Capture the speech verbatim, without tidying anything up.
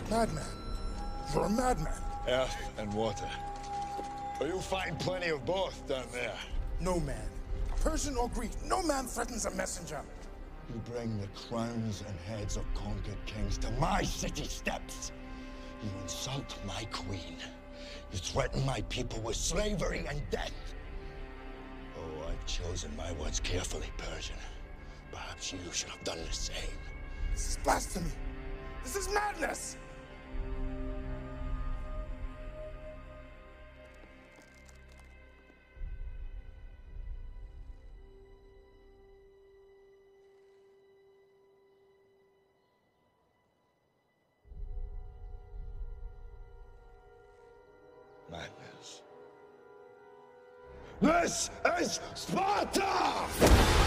Madman. You're a madman. Earth and water. But you'll find plenty of both down there. No man, Persian or Greek, no man threatens a messenger. You bring the crowns and heads of conquered kings to my city steps. You insult my queen. You threaten my people with slavery and death. Oh, I've chosen my words carefully, Persian. Perhaps you should have done the same. This is blasphemy. This is madness. Madness. This is Sparta!